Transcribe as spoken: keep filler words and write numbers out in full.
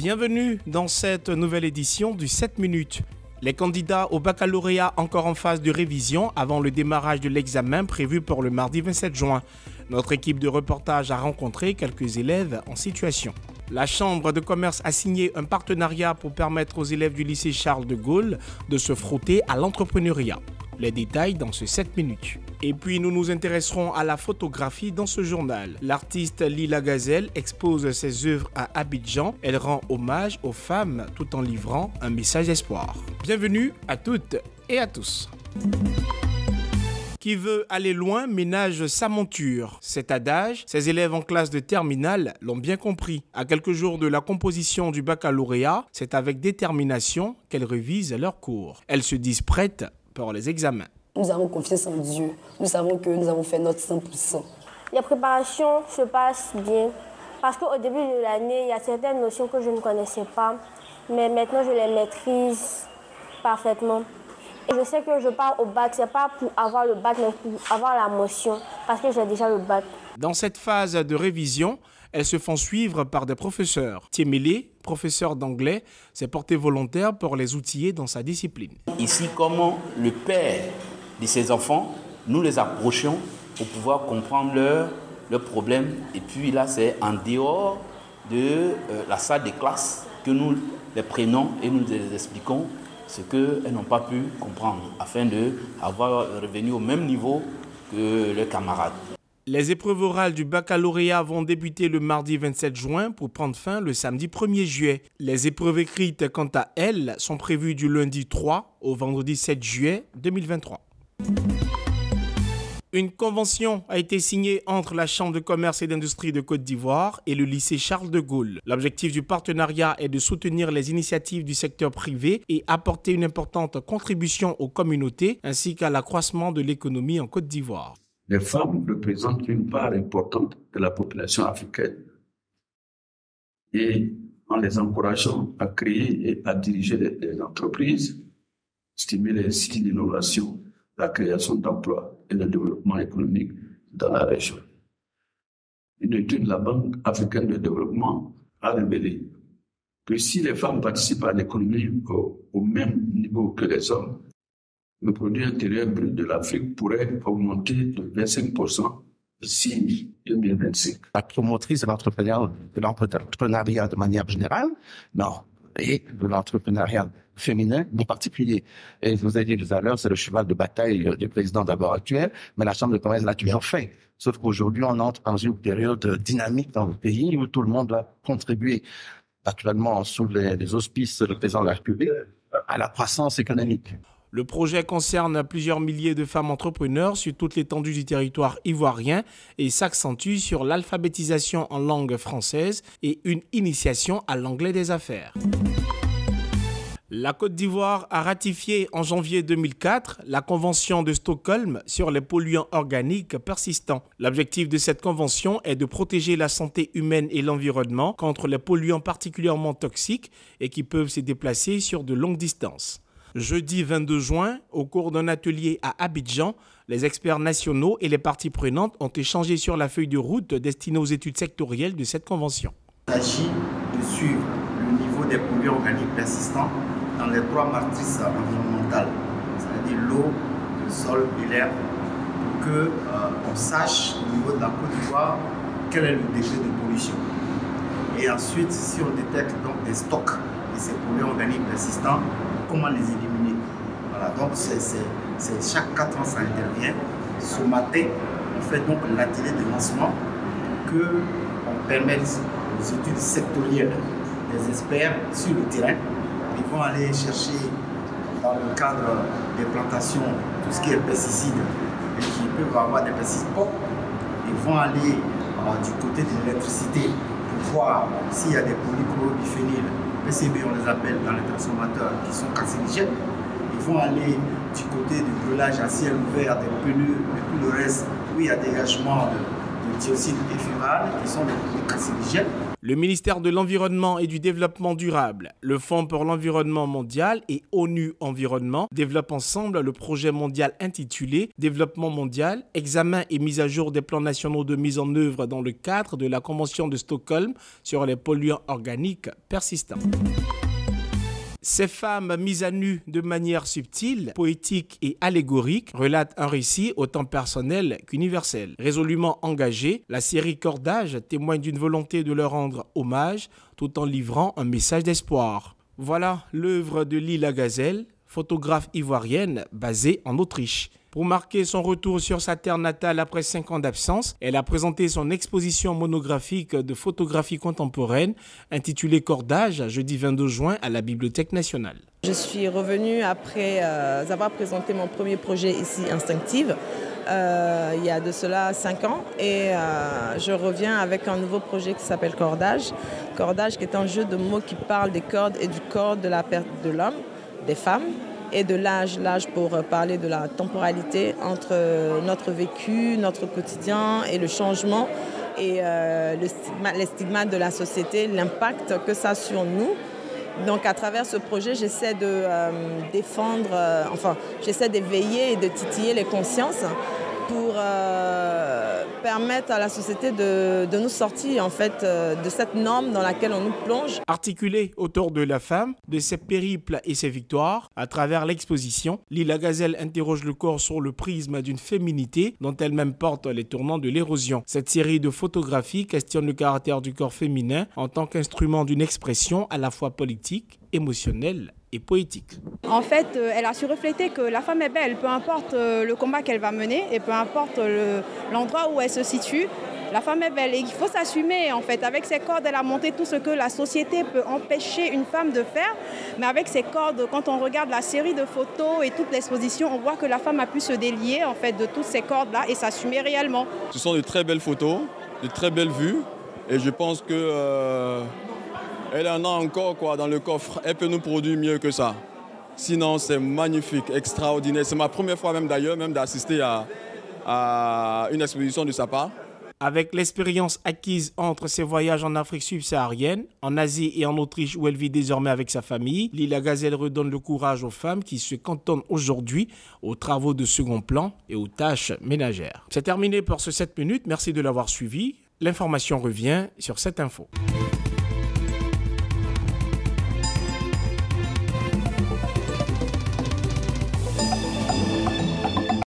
Bienvenue dans cette nouvelle édition du sept minutes. Les candidats au baccalauréat encore en phase de révision avant le démarrage de l'examen prévu pour le mardi vingt-sept juin. Notre équipe de reportage a rencontré quelques élèves en situation. La Chambre de commerce a signé un partenariat pour permettre aux élèves du lycée Charles de Gaulle de se frotter à l'entrepreneuriat. Les détails dans ce sept minutes. Et puis nous nous intéresserons à la photographie dans ce journal. L'artiste Lila Gazelle expose ses œuvres à Abidjan. Elle rend hommage aux femmes tout en livrant un message d'espoir. Bienvenue à toutes et à tous. Qui veut aller loin ménage sa monture. Cet adage, ses élèves en classe de terminale l'ont bien compris. À quelques jours de la composition du baccalauréat, c'est avec détermination qu'elles révisent leurs cours. Elles se disent prêtes pour les examens. Nous avons confiance en Dieu. Nous savons que nous avons fait notre cent pour cent. Les préparations se passent bien. Parce qu'au début de l'année, il y a certaines notions que je ne connaissais pas. Mais maintenant, je les maîtrise parfaitement. Et je sais que je pars au bac, ce n'est pas pour avoir le bac, mais pour avoir la motion. Parce que j'ai déjà le bac. Dans cette phase de révision, elles se font suivre par des professeurs. Tiemele, professeur d'anglais, s'est porté volontaire pour les outiller dans sa discipline. Ici, comment le père de ces enfants, nous les approchons pour pouvoir comprendre leurs leur problèmes. Et puis là, c'est en dehors de euh, la salle de classe que nous les prenons et nous les expliquons ce qu'elles n'ont pas pu comprendre, afin d'avoir revenu au même niveau que leurs camarades. Les épreuves orales du baccalauréat vont débuter le mardi vingt-sept juin pour prendre fin le samedi premier juillet. Les épreuves écrites, quant à elles, sont prévues du lundi trois au vendredi sept juillet deux mille vingt-trois. Une convention a été signée entre la Chambre de commerce et d'industrie de Côte d'Ivoire et le lycée Charles de Gaulle. L'objectif du partenariat est de soutenir les initiatives du secteur privé et apporter une importante contribution aux communautés ainsi qu'à l'accroissement de l'économie en Côte d'Ivoire. Les femmes représentent une part importante de la population africaine. Et en les encourageant à créer et à diriger des, des entreprises, stimuler ainsi l'innovation, la création d'emplois et le développement économique dans la région. Une étude de la Banque africaine de développement a révélé que si les femmes participent à l'économie au, au même niveau que les hommes, le produit intérieur brut de l'Afrique pourrait augmenter de vingt-cinq pour cent d'ici deux mille vingt-cinq. La promotrice de l'entrepreneuriat, de l'entrepreneuriat de manière générale, non, et de l'entrepreneuriat féminin en particulier. Et je vous ai dit tout à l'heure, c'est le cheval de bataille du président d'abord actuel, mais la Chambre de commerce l'a toujours fait. Sauf qu'aujourd'hui, on entre dans une période dynamique dans le pays où tout le monde doit contribuer, actuellement sous les, les auspices du président de la République, à la croissance économique. Le projet concerne plusieurs milliers de femmes entrepreneurs sur toute l'étendue du territoire ivoirien et s'accentue sur l'alphabétisation en langue française et une initiation à l'anglais des affaires. La Côte d'Ivoire a ratifié en janvier deux mille quatre la Convention de Stockholm sur les polluants organiques persistants. L'objectif de cette convention est de protéger la santé humaine et l'environnement contre les polluants particulièrement toxiques et qui peuvent se déplacer sur de longues distances. Jeudi vingt-deux juin, au cours d'un atelier à Abidjan, les experts nationaux et les parties prenantes ont échangé sur la feuille de route destinée aux études sectorielles de cette convention. Il s'agit de suivre le niveau des polluants organiques persistants dans les trois matrices environnementales, c'est-à-dire l'eau, le sol et l'air, pour qu'on euh, sache au niveau de la Côte d'Ivoire quel est le degré de pollution. Et ensuite, si on détecte donc des stocks de ces polluants organiques persistants, comment les éliminer. Voilà, donc c'est, c'est, c'est chaque quatre ans ça intervient. Ce matin, on fait donc l'atelier de lancement pour qu'on permette aux études sectorielles des experts sur le terrain. Ils vont aller chercher dans le cadre des plantations tout ce qui est pesticides et qui peuvent avoir des pesticides propres. Ils vont aller euh, du côté de l'électricité pour voir s'il y a des polychlorobiphéniles, P C B on les appelle dans les transformateurs, qui sont cancérigènes. Ils vont aller du côté du brûlage à ciel ouvert des pneus et tout le reste où il y a dégagement de, de dioxyde et furan, qui sont des cancérigènes. Le ministère de l'Environnement et du Développement durable, le Fonds pour l'environnement mondial et ONU Environnement développent ensemble le projet mondial intitulé « Développement mondial, examen et mise à jour des plans nationaux de mise en œuvre dans le cadre de la Convention de Stockholm sur les polluants organiques persistants ». Ces femmes mises à nu de manière subtile, poétique et allégorique relatent un récit autant personnel qu'universel. Résolument engagée, la série Cordage témoigne d'une volonté de leur rendre hommage tout en livrant un message d'espoir. Voilà l'œuvre de Lila Gazelle, photographe ivoirienne basée en Autriche. Pour marquer son retour sur sa terre natale après cinq ans d'absence, elle a présenté son exposition monographique de photographie contemporaine intitulée Cordage, jeudi vingt-deux juin à la Bibliothèque nationale. Je suis revenue après euh, avoir présenté mon premier projet ici, Instinctive, euh, il y a de cela cinq ans. Et euh, je reviens avec un nouveau projet qui s'appelle Cordage. Cordage qui est un jeu de mots qui parle des cordes et du corps de la perte de l'homme, des femmes. Et de l'âge, l'âge pour parler de la temporalité entre notre vécu, notre quotidien et le changement et euh, le stigma, les stigmates de la société, l'impact que ça a sur nous. Donc à travers ce projet, j'essaie de euh, défendre, euh, enfin j'essaie d'éveiller et de titiller les consciences pour euh, permettre à la société de, de nous sortir en fait euh, de cette norme dans laquelle on nous plonge. Articulée autour de la femme, de ses périples et ses victoires, à travers l'exposition, Lila Gazelle interroge le corps sur le prisme d'une féminité dont elle-même porte les tournants de l'érosion. Cette série de photographies questionne le caractère du corps féminin en tant qu'instrument d'une expression à la fois politique, émotionnelle et poétique. En fait, euh, elle a su refléter que la femme est belle, peu importe euh, le combat qu'elle va mener et peu importe le, l'endroit où elle se situe, la femme est belle et il faut s'assumer en fait. Avec ses cordes, elle a monté tout ce que la société peut empêcher une femme de faire, mais avec ses cordes, quand on regarde la série de photos et toute l'exposition, on voit que la femme a pu se délier en fait de toutes ces cordes-là et s'assumer réellement. Ce sont de très belles photos, de très belles vues et je pense que euh... elle en a encore quoi, dans le coffre. Elle peut nous produire mieux que ça. Sinon, c'est magnifique, extraordinaire. C'est ma première fois même d'ailleurs, même d'assister à, à une exposition de sa part. Avec l'expérience acquise entre ses voyages en Afrique subsaharienne, en Asie et en Autriche où elle vit désormais avec sa famille, Lila Gazelle redonne le courage aux femmes qui se cantonnent aujourd'hui aux travaux de second plan et aux tâches ménagères. C'est terminé pour ce sept minutes. Merci de l'avoir suivi. L'information revient sur cette info.